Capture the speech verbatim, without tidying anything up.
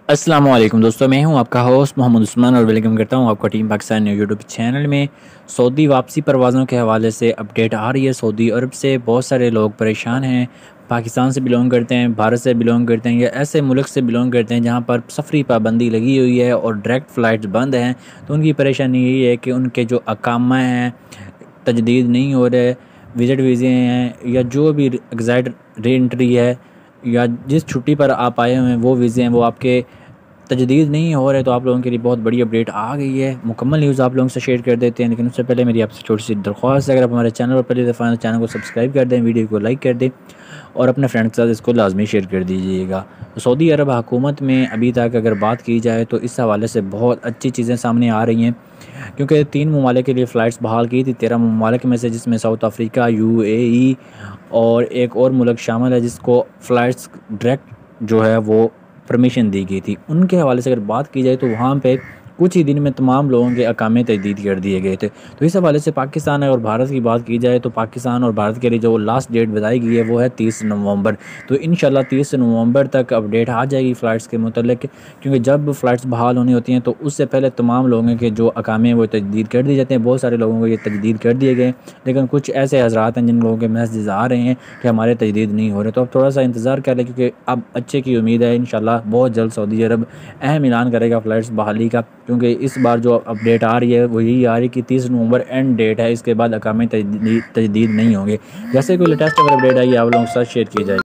अस्सलाम वालेकुम दोस्तों, मैं हूं आपका होस्ट मोहम्मद उस्मान और वेलकम करता हूं आपका टीम पाकिस्तान यूट्यूब चैनल में। सऊदी वापसी परवाज़ों के हवाले से अपडेट आ रही है। सऊदी अरब से बहुत सारे लोग परेशान हैं। पाकिस्तान से बिलोंग करते हैं, भारत से बिलोंग करते हैं या ऐसे मुल्क से बिलोंग करते हैं जहां पर सफरी पाबंदी लगी हुई है और डायरेक्ट फ़्लाइट्स बंद हैं। तो उनकी परेशानी यही है कि उनके जो अकामा हैं तजदीद नहीं हो रहे, विज़िट वीज़े हैं या जो भी एग्जैक्ट री एंट्री है या जिस छुट्टी पर आप आए हुए हैं वो वीज़े हैं वो आपके तजदीद नहीं हो रहे। तो आप लोगों के लिए बहुत बड़ी अपडेट आ गई है। मुकम्मल न्यूज़ आप लोगों से शेयर कर देते हैं, लेकिन उससे पहले मेरी आपसे छोटी सी दरख्वास्त है, अगर आप हमारे चैनल पर पहली दफ़ा तो चैनल को सब्सक्राइब कर दें, वीडियो को लाइक कर दें और अपने फ्रेंड के साथ इसको लाजमी शेयर कर दीजिएगा। तो सऊदी अरब हुकूमत में अभी तक अगर बात की जाए तो इस हवाले से बहुत अच्छी चीज़ें सामने आ रही हैं, क्योंकि तीन ममालिक के लिए फ़्लाइट्स बहाल की थी, तेरह ममालिक में से, जिसमें South Africa, U A E और एक और मुल्क शामिल है जिसको फ़्लाइट्स डायरेक्ट जो है वो परमिशन दी गई थी। उनके हवाले से अगर बात की जाए तो वहाँ पे कुछ ही दिन में तमाम लोगों के अकामे तजदीद कर दिए गए थे। तो इस हवाले से पाकिस्तान और भारत की बात की जाए तो पाकिस्तान और भारत के लिए जो लास्ट डेट बताई गई है वो है तीस नवंबर। तो इंशाल्लाह तीस नवंबर तक अपडेट आ जाएगी फ़्लाइट्स के मुतल्लिक, क्योंकि जब फ़्लाइट्स बहाल होनी होती हैं तो उससे पहले तमाम लोगों के जो अकामे वो तजदीद कर दिए जाते हैं। बहुत सारे लोगों को ये तजदीद कर दिए गए, लेकिन कुछ ऐसे हज़रात हैं जिन लोगों के मैसेज आ रहे हैं कि हमारे तजदीद नहीं हो रहे। तो अब थोड़ा सा इंतज़ार कर लें, क्योंकि अब अच्छे की उम्मीद है। इंशाल्लाह बहुत जल्द सऊदी अरब अहम ऐलान करेगा फ़्लाइट्स बहाली का, क्योंकि इस बार जो अपडेट आ रही है वो यही आ रही है कि तीस नवंबर एंड डेट है, इसके बाद अकामे तजदीद तजदीद नहीं होंगे। जैसे कोई लेटेस्ट अगर अपडेट आई आप लोगों के साथ शेयर की जाएगी।